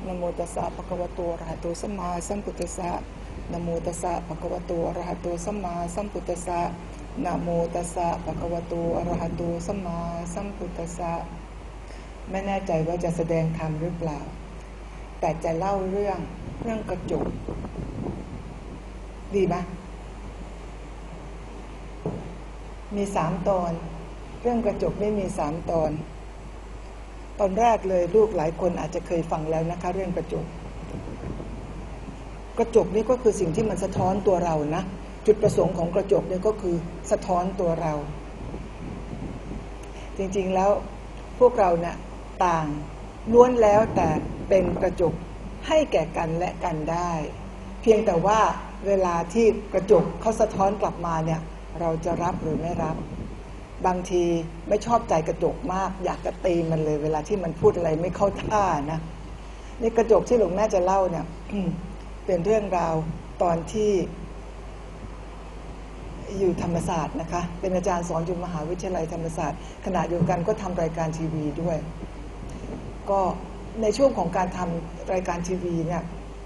นะโมตัสสะภะคะวะโตอะระหะโตสัมมาสัมพุทธัสสะนะโมตัสสะภะคะวะโตอะระหะโตสัมมาสัมพุทธัสสะนะโมตัสสะภะคะวะโตอะระหะโตสัมมาสัมพุทธัสสะไม่แน่ใจว่าจะแสดงธรรมหรือเปล่าแต่จะเล่าเรื่องกระจกดีไหมมี3 ตอนเรื่องกระจกไม่มี3 ตอนแรกเลยลูกหลายคนอาจจะเคยฟังแล้วนะคะเรื่องกระจกนี่ก็คือสิ่งที่มันสะท้อนตัวเรานะจุดประสงค์ของกระจกนี่ก็คือสะท้อนตัวเราจริงๆแล้วพวกเราเนี่ยต่างล้วนแล้วแต่เป็นกระจกให้แก่กันและกันได้เพียงแต่ว่าเวลาที่กระจกเขาสะท้อนกลับมาเนี่ยเราจะรับหรือไม่รับบางทีไม่ชอบใจกระจกมากอยากจะตีมันเลยเวลาที่มันพูดอะไรไม่เข้าท่านะนี่กระจกที่หลวงแม่จะเล่าเนี่ย เป็นเรื่องราวตอนที่อยู่ธรรมศาสตร์นะคะเป็นอาจารย์สอนอยู่มหาวิทยาลัยธรรมศาสตร์ขณะเดียวกันก็ทำรายการทีวีด้วยก็ในช่วงของการทำรายการทีวีเนี่ย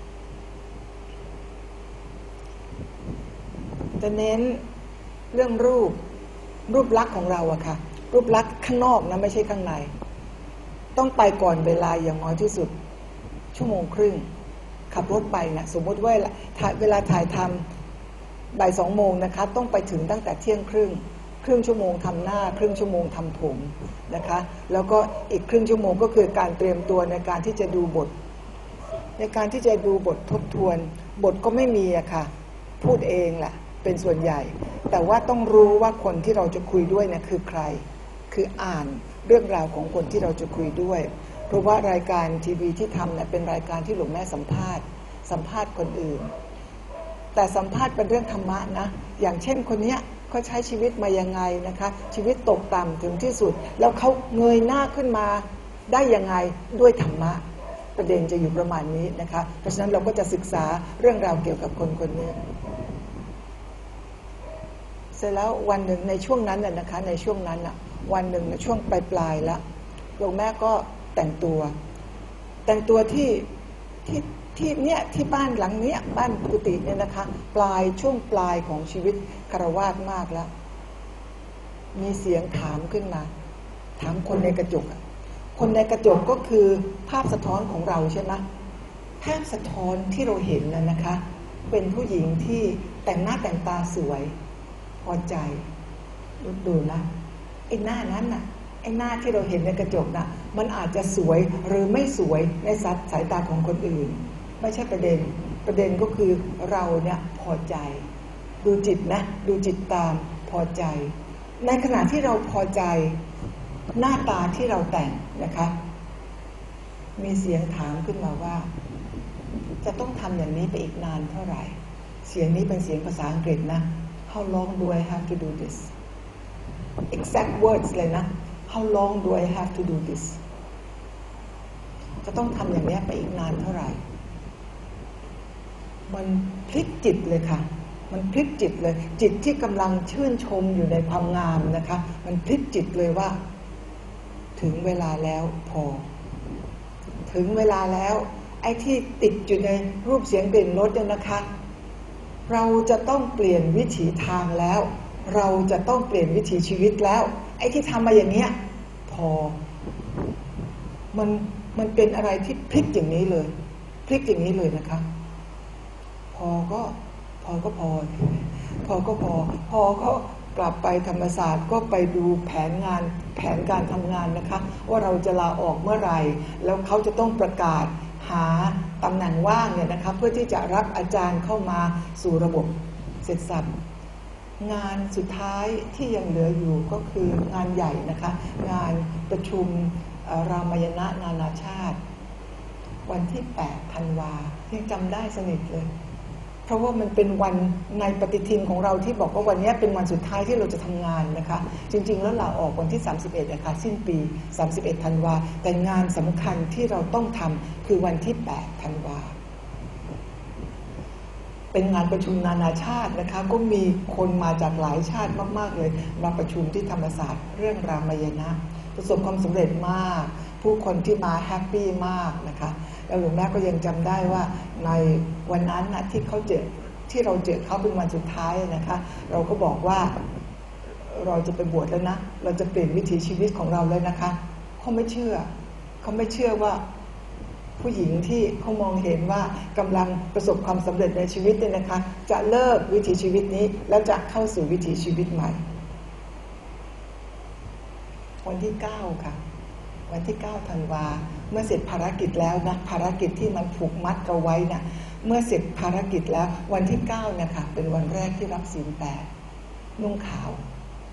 จะเน้นเรื่องรูปลักษณ์ของเราอะค่ะรูปลักษณ์ข้างนอกนะไม่ใช่ข้างในต้องไปก่อนเวลาอย่างน้อยที่สุด1.5 ชั่วโมงขับรถไปนะสมมติว่าเวลาถ่ายทำบ่าย2 โมงนะคะต้องไปถึงตั้งแต่เที่ยงครึ่งชั่วโมงทำหน้าครึ่งชั่วโมงทำผมนะคะแล้วก็อีกครึ่งชั่วโมงก็คือการเตรียมตัวในการที่จะดูบททบทวนบทก็ไม่มีอะค่ะพูดเองแหละเป็นส่วนใหญ่แต่ว่าต้องรู้ว่าคนที่เราจะคุยด้วยเนี่ยคือใครคืออ่านเรื่องราวของคนที่เราจะคุยด้วยเพราะว่ารายการทีวีที่ทำเนี่ยเป็นรายการที่หลวงแม่สัมภาษณ์คนอื่นแต่สัมภาษณ์เป็นเรื่องธรรมะนะอย่างเช่นคนเนี้ยเขาใช้ชีวิตมายังไงนะคะชีวิตตกต่ำถึงที่สุดแล้วเขาเงยหน้าขึ้นมาได้ยังไงด้วยธรรมะประเด็นจะอยู่ประมาณนี้นะคะเพราะฉะนั้นเราก็จะศึกษาเรื่องราวเกี่ยวกับคนนี้เสร็จแล้ววันหนึ่งในช่วงนั้นน่ะนะคะในช่วงนั้นน่ะวันหนึ่งในช่วงปลายแล้วหลวงแม่ก็แต่งตัวที่เนี่ยที่บ้านหลังเนี้ยบ้านกุฏิเนี่ยนะคะช่วงปลายของชีวิตคฤหัสถ์มากแล้วมีเสียงถามขึ้นมาถามคนในกระจกคนในกระจกก็คือภาพสะท้อนของเราใช่ไหมภาพสะท้อนที่เราเห็นน่ะนะคะเป็นผู้หญิงที่แต่งหน้าแต่งตาสวยพอใจดูนะไอ้หน้านั้นน่ะไอ้หน้าที่เราเห็นในกระจกน่ะมันอาจจะสวยหรือไม่สวยในสายตาของคนอื่นไม่ใช่ประเด็นก็คือเราเนี่ยพอใจดูจิตนะดูจิตตามพอใจในขณะที่เราพอใจหน้าตาที่เราแต่งนะคะมีเสียงถามขึ้นมาว่าจะต้องทำอย่างนี้ไปอีกนานเท่าไหร่เสียงนี้เป็นเสียงภาษาอังกฤษนะ How long do I have to do this exact words เลยนะ How long do I have to do this จะต้องทำอย่างนี้ไปอีกนานเท่าไหร่มันพลิกจิตเลยค่ะมันพลิกจิตเลยจิตที่กำลังชื่นชมอยู่ในความงามนะคะมันพลิกจิตเลยว่าถึงเวลาแล้วพอถึงเวลาแล้วไอ้ที่ติดอยู่ในรูปเสียงกลิ่นรสเนี่ยนะคะเราจะต้องเปลี่ยนวิถีทางแล้วเราจะต้องเปลี่ยนวิถีชีวิตแล้วไอ้ที่ทำมาอย่างเนี้ยพอมันเป็นอะไรที่พลิกอย่างนี้เลยนะคะพอก็กลับไปธรรมศาสตร์ก็ไปดูแผนการทำงานนะคะว่าเราจะลาออกเมื่อไหร่แล้วเขาจะต้องประกาศหาตำแหน่งว่างเนี่ยนะคะเพื่อที่จะรับอาจารย์เข้ามาสู่ระบบเสร็จสับงานสุดท้ายที่ยังเหลืออยู่ก็คืองานใหญ่นะคะงานประชุมรามายณะนานาชาติวันที่8 ธันวายังจำได้สนิทเลยเพราะว่ามันเป็นวันในปฏิทินของเราที่บอกว่าวันนี้เป็นวันสุดท้ายที่เราจะทำงานนะคะจริงๆแล้วลาออกวันที่31นะคะสิ้นปี31 ธันวาแต่งานสำคัญที่เราต้องทำคือวันที่8 ธันวาเป็นงานประชุมนานาชาตินะคะก็มีคนมาจากหลายชาติมากๆเลยมาประชุมที่ธรรมศาสตร์เรื่องรามายณะประสบความสำเร็จมากผู้คนที่มาแฮปปี้มากนะคะแล้วหลวงแม่ก็ยังจำได้ว่าในวันนั้นนะที่เราเจอเขาเป็นวันสุดท้ายนะคะเราก็บอกว่าเราจะไปบวชแล้วนะเราจะเปลี่ยนวิถีชีวิตของเราเลยนะคะเขาไม่เชื่อว่าผู้หญิงที่เขามองเห็นว่ากำลังประสบความสำเร็จในชีวิตเนี่ยนะคะจะเลิกวิถีชีวิตนี้แล้วจะเข้าสู่วิถีชีวิตใหม่วันที่9ค่ะวันที่9ธันวาเมื่อเสร็จภารกิจแล้วนะภารกิจที่มันผูกมัดเราไว้นะเมื่อเสร็จภารกิจแล้ววันที่9นะคะเป็นวันแรกที่รับศีล8นุ่งขาว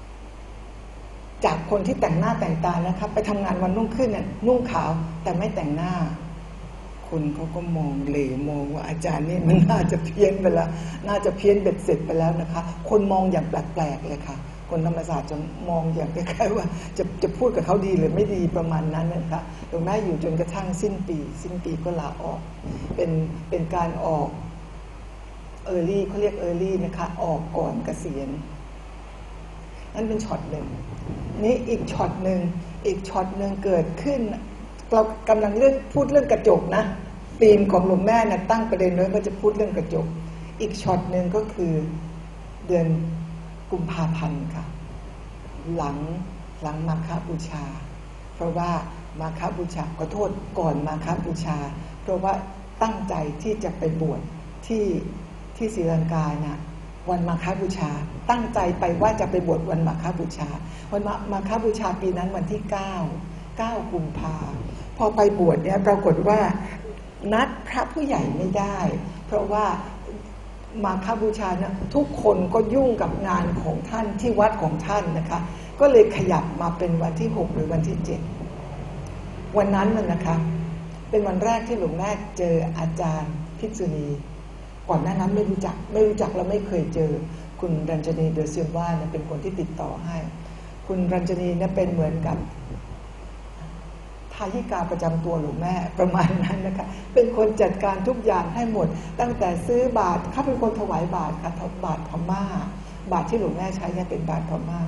จากคนที่แต่งหน้าแต่งตานะคะไปทำงานวันรุ่งขึ้นเนี่ยนุ่งขาวแต่ไม่แต่งหน้าคนเขาก็มองเหลวมองว่าอาจารย์นี่มันน่าจะเพี้ยนไปแล้วน่าจะเพี้ยนเบ็ดเสร็จไปแล้วนะคะคนมองอย่างแปลกๆเลยค่ะคนธรรมศาสตร์จะมองอย่างคล้ายๆว่าจะพูดกับเขาดีหรือไม่ดีประมาณนั้นนะคะหลวงแม่อยู่จนกระทั่งสิ้นปีก็ลาออกเป็นการออกearly เขาเรียก early นะคะออกก่อนเกษียณนั่นเป็นช็อตหนึ่งนี่อีกช็อตหนึ่งเกิดขึ้นเรากำลังพูดเรื่องกระจกนะธีมของหลวงแม่นะตั้งประเด็นไว้ว่าจะพูดเรื่องกระจกอีกช็อตหนึ่งก็คือเดือนกุมภาพันธ์ค่ะหลังมาฆบูชาเพราะว่ามาฆบูชาขอโทษก่อนมาฆบูชาเพราะว่าตั้งใจที่จะไปบวชที่ศรีลังกานะวันมาฆบูชาตั้งใจไปว่าจะไปบวชวันมาฆบูชาวันมาฆบูชาปีนั้นวันที่9กุมภาพอไปบวชเนี่ยปรากฏว่านัดพระผู้ใหญ่ไม่ได้เพราะว่ามาฆบูชานะทุกคนก็ยุ่งกับงานของท่านที่วัดของท่านนะคะก็เลยขยับมาเป็นวันที่6หรือวันที่7วันนั้นนะคะเป็นวันแรกที่หลวงแม่เจออาจารย์ภิกษุณีก่อนหน้านั้นไม่รู้จักแล้วไม่เคยเจอคุณรัญจนีเดอซิลวาเนี่ยเป็นคนที่ติดต่อให้คุณรัญจนีเนี่ยเป็นเหมือนกับทายิกาประจำตัวหลวงแม่ประมาณนั้นนะคะเป็นคนจัดการทุกอย่างให้หมดตั้งแต่ซื้อบาตรเขาเป็นคนถวายบาตรค่ะบาตรพม่าบาตรที่หลวงแม่ใช้เนี่ยเป็นบาตรพม่า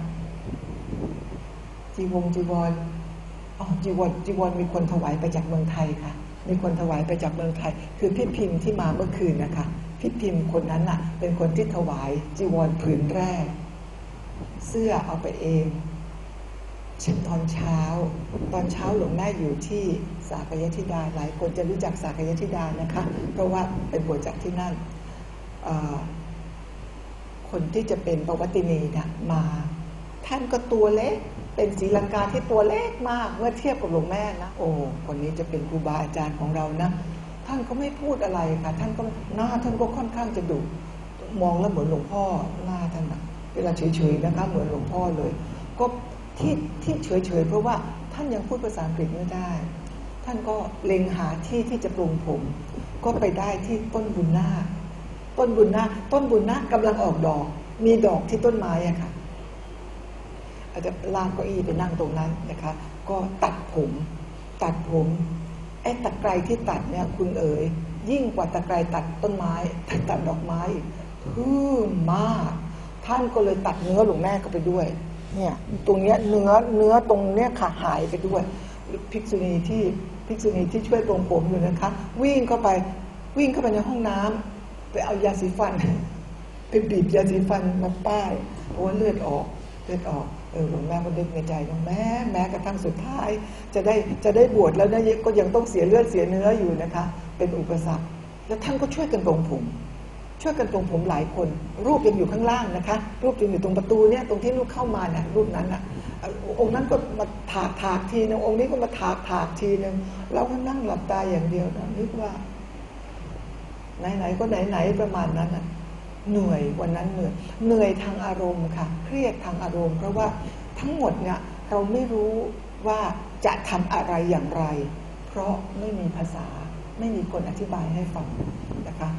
จีวรจีวรมีคนถวายไปจากเมืองไทยค่ะมีคนถวายไปจากเมืองไทยคือพี่พิมพ์ที่มาเมื่อคืนนะคะพี่พิมพ์คนนั้นน่ะเป็นคนที่ถวายจีวรผืนแรกเสื้อเอาไปเองตอนเช้าหลวงแม่อยู่ที่สากยธิดาหลายคนจะรู้จักสากยธิดานะคะเพราะว่าเป็นบวชจากที่นั่นคนที่จะเป็นปวัตตินีนะมาท่านก็ตัวเล็กเป็นศรีลังกาที่ตัวเล็กมากเมื่อเทียบกับหลวงแม่นะโอ้คนนี้จะเป็นครูบาอาจารย์ของเรานะท่านก็ไม่พูดอะไรค่ะท่านก็หน้าท่านก็ค่อนข้างจะดุมองแล้วเหมือนหลวงพ่อหน้าท่านนะเวลาเฉยๆนะคะเหมือนหลวงพ่อเลยก็ที่เฉยๆเพราะว่าท่านยังพูดภาษาอังกฤษไม่ได้ท่านก็เล็งหาที่จะปรุงผมก็ไปได้ที่ต้นบุญนาคกำลังออกดอกมีดอกที่ต้นไม้อะค่ะอาจจะลากเก้าอี้ไปนั่งตรงนั้นนะคะก็ตัดผมไอ้ตะไคร้ที่ตัดเนี่ยคุณเอ๋ยยิ่งกว่าตะไคร้ตัดต้นไม้ตัดดอกไม้ฮือมากท่านก็เลยตัดเนื้อหลวงแม่เข้าไปด้วยเนี่ยตรงเนี้ยเนื้อตรงเนี้ยค่ะหายไปด้วยภิกษุณีที่ช่วยปรงผมอยู่นะคะวิ่งเข้าไปในห้องน้ำไปเอายาสีฟันไปบีบยาสีฟันมาป้ายเพราะว่าเลือดออกหลวงแม่ก็นึกในใจว่าแม้กระทั่งสุดท้ายจะได้บวชแล้วนะก็ยังต้องเสียเลือดเสียเนื้ออยู่นะคะเป็นอุปสรรคแล้วท่านก็ช่วยกันปรงผมหลายคนรูปยังอยู่ข้างล่างนะคะรูปยังอยู่ตรงประตูเนี่ยตรงที่ลูกเข้ามาเนี่ยรูปนั้นน่ะองค์นั้นก็มาถากทีนึงองค์นี้ก็มาถากทีนึงเราก็นั่งหลับตาอย่างเดียวนะนึกว่าไหนก็ไหนประมาณนั้นน่ะเหนื่อยวันนั้นเหนื่อยทางอารมณ์ค่ะเครียดทางอารมณ์เพราะว่าทั้งหมดเนี่ยเราไม่รู้ว่าจะทำอะไรอย่างไรเพราะไม่มีภาษาไม่มีคนอธิบายให้ฟังนะคะ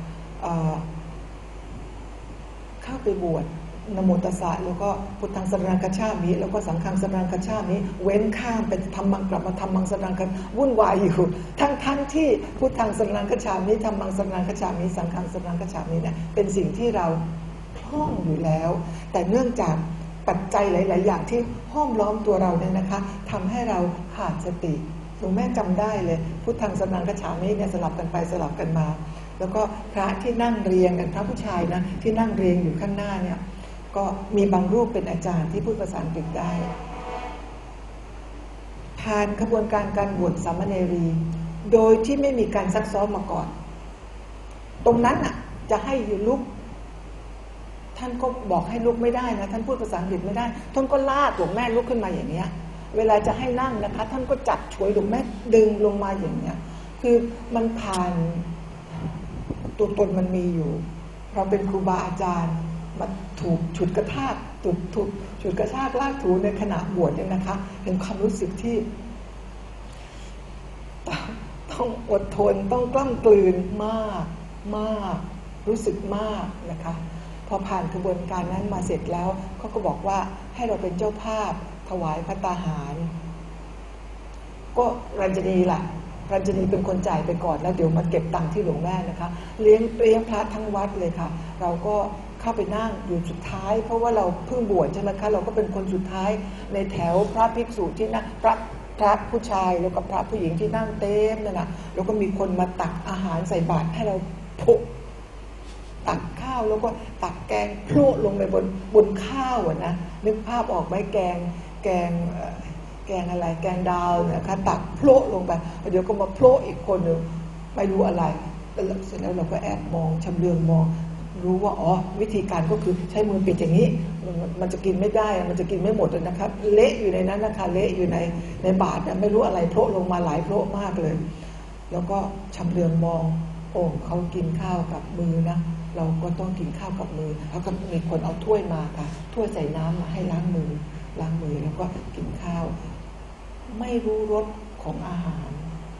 เข้าไปบวชนะโมตัสสะแล้วก็พุทธังสรณังคัจฉามิแล้วก็สังฆังสรณังคัจฉามิเว้นข้ามเป็นธรรมังกลับมาธรรมังสรณังคัจวุ่นวายอยู่ทั้งที่พุทธังสรณังคัจฉามิธรรมังสรณังคัจฉามิสังฆังสรณังคัจฉามิเนี่ยเป็นสิ่งที่เราคล่องอยู่แล้วแต่เนื่องจากปัจจัยหลายๆอย่างที่ห้อมล้อมตัวเราเนี่ยนะคะทำให้เราขาดสติหลวงแม่จำได้เลยพุทธังสรณังคัจฉามิเนี่ยสลับกันไปสลับกันมาแล้วก็พระที่นั่งเรียงกันพระผู้ชายนะที่นั่งเรียงอยู่ข้างหน้าเนี่ยก็มีบางรูปเป็นอาจารย์ที่พูดภาษาอังกฤษได้ผ่านขบวนการบวชสามเณรีโดยที่ไม่มีการซักซ้อมมาก่อนตรงนั้นน่ะจะให้อยู่ลุกท่านก็บอกให้ลุกไม่ได้นะท่านพูดภาษาอังกฤษไม่ได้ท่านก็ลากหลวงแม่ลุกขึ้นมาอย่างเนี้ยเวลาจะให้นั่งนะคะท่านก็จับฉวยหลวงแม่ดึงลงมาอย่างเนี้ยคือมันผ่านตัวตนมันมีอยู่เราเป็นครูบาอาจารย์มันถูกฉุดกระชากถูกฉุดกระชากลากถูในขณะบวชเนี่ยนะคะเป็นความรู้สึกที่ต้องอดทนต้องกล้ำกลืนมากรู้สึกมากนะคะพอผ่านกระบวนการนั้นมาเสร็จแล้วเขาก็บอกว่าให้เราเป็นเจ้าภาพถวายภัตตาหารก็รัญจนีล่ะรัญจนีเป็นคนจ่ายไปก่อนแล้วเดี๋ยวมาเก็บตังค์ที่หลวงแม่นะคะเลี้ยงพระทั้งวัดเลยค่ะเราก็เข้าไปนั่งอยู่สุดท้ายเพราะว่าเราเพิ่งบวชใช่ไหมคะเราก็เป็นคนสุดท้ายในแถวพระภิกษุที่นั่งพระผู้ชายแล้วก็พระผู้หญิงที่นั่งเต็มนั่นนะแล้วก็มีคนมาตักอาหารใส่บาตรให้เราพุกตักข้าวแล้วก็ตักแกงพลุลงไปบนข้าวนะนึกภาพออกไหมแกงอะไรแกงดาวนะคะตักพลุลงไปเดี๋ยวก็มาพลุอีกคนหนึ่งไม่รู้อะไรเสร็จแล้วเราก็แอบมองชำเลืองมองรู้ว่าอ๋อวิธีการก็คือใช้มือปิดอย่างนี้มันจะกินไม่ได้มันจะกินไม่หมดเลยนะคะเละอยู่ในนั้นนะคะเละอยู่ในบาตรไม่รู้อะไรโผล่ลงมาหลายโผล่มากเลยแล้วก็ชำเลืองมองโอ้เขากินข้าวกับมือนะเราก็ต้องกินข้าวกับมือแล้วก็มีคนเอาถ้วยมาค่ะถ้วยใส่น้ำมาให้ล้างมือแล้วก็กินข้าวไม่รู้รสของอาหาร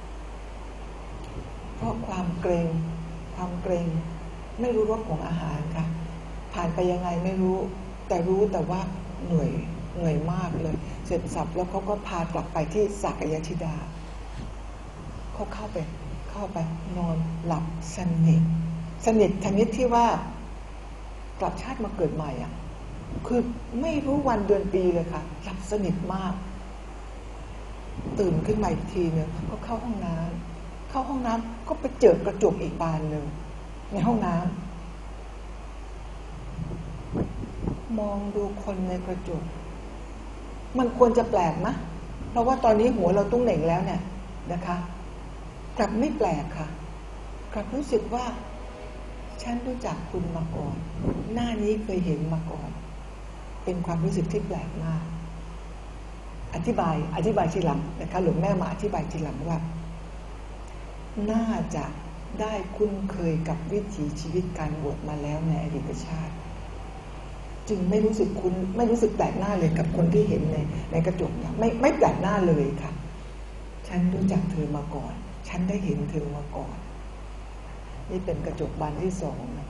เพราะความเกรงไม่รู้รสของอาหารค่ะผ่านไปยังไงไม่รู้แต่ว่าเหนื่อยมากเลยเสร็จสับแล้วเขาก็พากลับไปที่สักยธิดาเขาเข้าไปนอนหลับสนิทชนิดที่ว่ากลับชาติมาเกิดใหม่อ่ะคือไม่รู้วันเดือนปีเลยค่ะหลับสนิทมากตื่นขึ้นมาอีกทีนึงก็เข้าห้องน้ำก็ไปเจอกระจกอีกบานหนึ่งในห้องน้ำมองดูคนในกระจกมันควรจะแปลกนะเพราะว่าตอนนี้หัวเราตุ้งเหน่งแล้วเนี่ยนะคะกลับไม่แปลกค่ะกลับรู้สึกว่าฉันรู้จักคุณมาก่อนหน้านี้เคยเห็นมาก่อนเป็นความรู้สึกที่แปลกมากอธิบายทีหลังนะคะหลวงแม่มาอธิบายทีหลังว่าน่าจะได้คุ้นเคยกับวิถีชีวิตการบวชมาแล้วในอดีตชาติจึงไม่รู้สึกคุ้นไม่รู้สึกแปลกหน้าเลยกับคนที่เห็นในกระจกเนี่ยไม่แปลกหน้าเลยค่ะฉันรู้จักเธอมาก่อนฉันได้เห็นเธอมาก่อนนี่เป็นกระจกบานที่สองนะ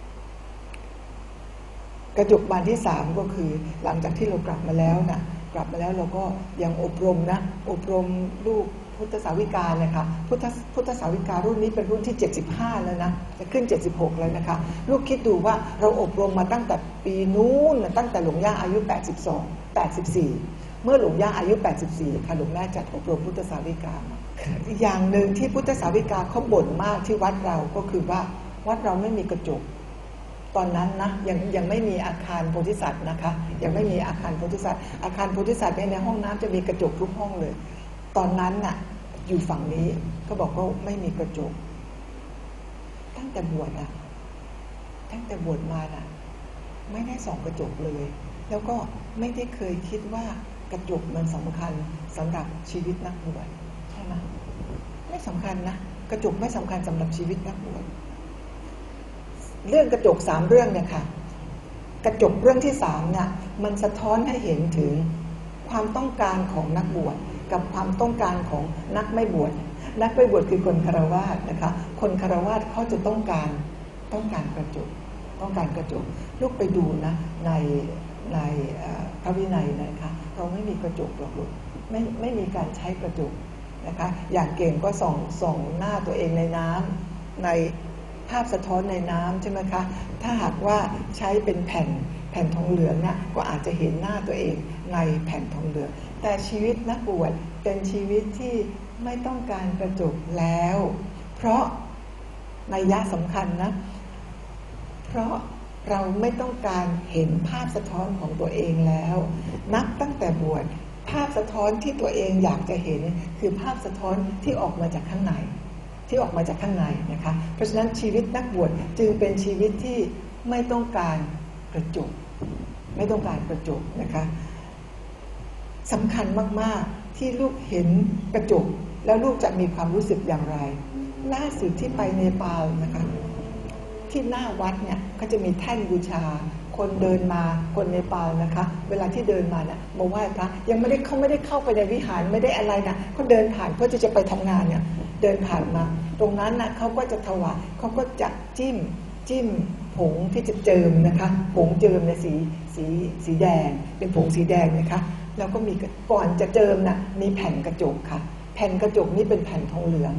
กระจกบานที่สามก็คือหลังจากที่เรากลับมาแล้วเราก็ยังอบรมลูกพุทธสาวิกาเลยค่ะพุทธสาวิการุ่นนี้เป็นรุ่นที่75แล้วนะจะขึ้น76แล้วนะคะลูกคิดดูว่าเราอบรมมาตั้งแต่ปีนู้นตั้งแต่หลวงย่าอายุ84เมื่อหลวงย่าอายุ84ค่ะหลวงแม่จัดอบรมพุทธสาวิกามาอีกอย่างหนึ่งที่พุทธสาวิกาเขาบ่นมากที่วัดเราก็คือว่าวัดเราไม่มีกระจกตอนนั้นนะยังไม่มีอาคารโพธิสัตว์นะคะยังไม่มีอาคารโพธิสัตว์ในห้องน้ำจะมีกระจกทุกห้องเลยตอนนั้นน่ะอยู่ฝั่งนี้ก็บอกว่าไม่มีกระจกตั้งแต่บวชมาน่ะไม่ได้ส่องกระจกเลยแล้วก็ไม่ได้เคยคิดว่ากระจกมันสำคัญสำหรับชีวิตนักบวชใช่ไหมไม่สำคัญนะกระจกไม่สำคัญสำหรับชีวิตนักบวชเรื่องกระจก3เรื่องเนี่ยค่ะกระจกเรื่องที่3เนี่ยมันสะท้อนให้เห็นถึงความต้องการของนักบวชกับความต้องการของนักไม่บวชคือคนฆราวาสนะคะคนฆราวาสเขาจะต้องการกระจกลูกไปดูนะในพระวินัยนะคะเราไม่มีกระจกหรอกลูกไม่มีการใช้กระจกนะคะอย่างเก่งก็ส่องหน้าตัวเองในน้ำในภาพสะท้อนในน้ำใช่ไหมคะถ้าหากว่าใช้เป็นแผ่นทองเหลืองนะก็อาจจะเห็นหน้าตัวเองในแผ่นทองเหลืองแต่ชีวิตนักบวชเป็นชีวิตที่ไม่ต้องการกระจกแล้ว เพราะนัยยะสำคัญนะเพราะเราไม่ต้องการเห็นภาพสะท้อนของตัวเองแล้วนับตั้งแต่บวชภาพสะท้อนที่ตัวเองอยากจะเห็นคือภาพสะท้อนที่ออกมาจากข้างในนะคะเพราะฉะนั้นชีวิตนักบวชจึงเป็นชีวิตที่ไม่ต้องการกระจกนะคะสำคัญมากๆที่ลูกเห็นกระจกแล้วลูกจะมีความรู้สึกอย่างไรล่าสุดที่ไปเนปาลนะคะที่หน้าวัดเนี่ยก็จะมีแท่นบูชาคนเดินมาคนเนปาลนะคะเวลาที่เดินมาเนี่ยมาไหว้พระยังไม่ได้เข้าไปในวิหารไม่ได้อะไรนะเขาเดินผ่านเพื่อจะไปทำงานเนี่ยเดินผ่านมาตรงนั้นนะเขาก็จะถวายเขาก็จะจิ้มผงที่จะเจิมนะคะผงเจิมในสีแดงเป็นผงสีแดงนะคะแล้วก็มีก่อนจะเจิมนะมีแผ่นกระจกค่ะแผ่นกระจกนี้เป็นแผ่นทองเหลือง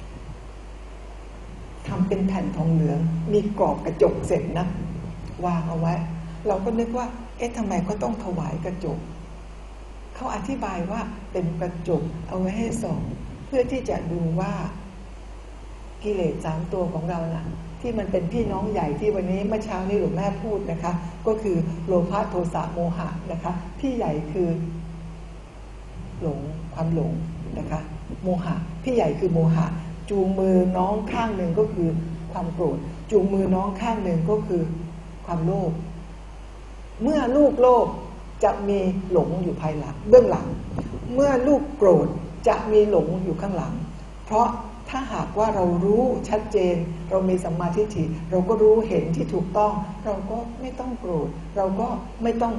ทำเป็นแผ่นทองเหลืองมีกรอบกระจกเสร็จนะวางเอาไว้เราก็นึกว่าทำไมก็ต้องถวายกระจกเขาอธิบายว่าเป็นกระจกเอาไว้ให้ส่องเพื่อที่จะดูว่ากิเลส3ตัวของเรานะที่มันเป็นพี่น้องใหญ่ที่วันนี้เมื่อเช้านี้หลวงแม่พูดนะคะก็คือโลภะโทสะโมหะนะคะพี่ใหญ่คือหลงความหลงนะคะโมหะพี่ใหญ่คือโมหะจูงมือน้องข้างหนึ่งก็คือความโกรธจูงมือน้องข้างหนึ่งก็คือความโลภเมื่อลูกโลภจะมีหลงอยู่ภายหลังเบื้องหลังเมื่อลูกโกรธจะมีหลงอยู่ข้างหลังเพราะถ้าหากว่าเรารู้ชัดเจนเรามีสัมมาทิฏฐิเราก็รู้เห็นที่ถูกต้องเราก็ไม่ต้องโกรธเราก็ไม่ต้อง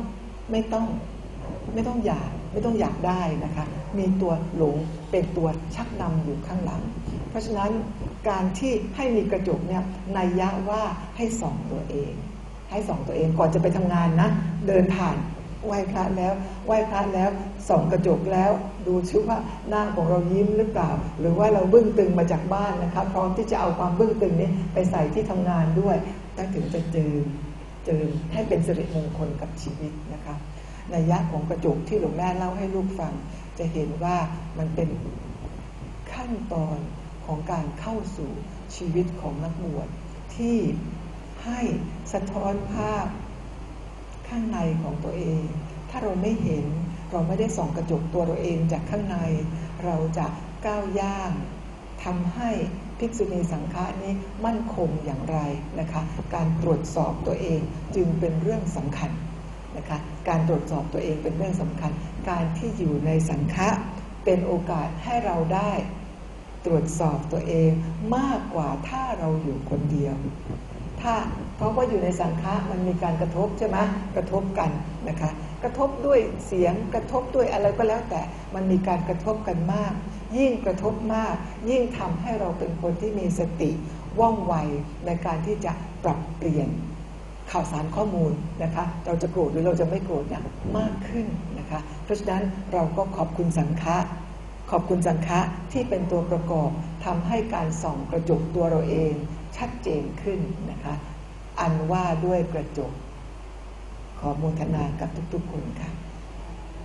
อยากได้นะคะมีตัวหลงเป็นตัวชักนำอยู่ข้างหลังเพราะฉะนั้นการที่ให้มีกระจกเนี่ยนัยยะว่าให้ส่องตัวเองก่อนจะไปทำงานนะเดินผ่านไหว้พระแล้วส่องกระจกแล้วดูซิว่าหน้าของเรายิ้มหรือเปล่าหรือว่าเราบึ้งตึงมาจากบ้านนะคะพร้อมที่จะเอาความบึ้งตึงนี้ไปใส่ที่ทำงานด้วยถึงจะเจิมให้เป็นสิริมงคลกับชีวิตนะคะนัยยะของกระจกที่หลวงแม่เล่าให้ลูกฟังจะเห็นว่ามันเป็นขั้นตอนของการเข้าสู่ชีวิตของนักบวชที่ให้สะท้อนภาพข้างในของตัวเองถ้าเราไม่เห็นเราไม่ได้ส่องกระจกตัวเราเองจากข้างในเราจะก้าวย่างทำให้ภิกษุณีสังฆะนี้มั่นคงอย่างไรนะคะการตรวจสอบตัวเองจึงเป็นเรื่องสำคัญนะคะการตรวจสอบตัวเองเป็นเรื่องสำคัญการที่อยู่ในสังฆะเป็นโอกาสให้เราได้ตรวจสอบตัวเองมากกว่าถ้าเราอยู่คนเดียวเพราะว่าอยู่ในสังฆะมันมีการกระทบใช่ไหมกระทบกันนะคะกระทบด้วยเสียงกระทบด้วยอะไรก็แล้วแต่มันมีการกระทบกันมากยิ่งกระทบมากยิ่งทำให้เราเป็นคนที่มีสติว่องไวในการที่จะปรับเปลี่ยนข่าวสารข้อมูลนะคะเราจะโกรธหรือเราจะไม่โกรธเนี่ยมากขึ้นนะคะเพราะฉะนั้นเราก็ขอบคุณสังฆะที่เป็นตัวประกอบทำให้การส่องกระจกตัวเราเองชัดเจนขึ้นนะคะอันว่าด้วยกระจกขอโมทนากับทุกๆคนค่ะ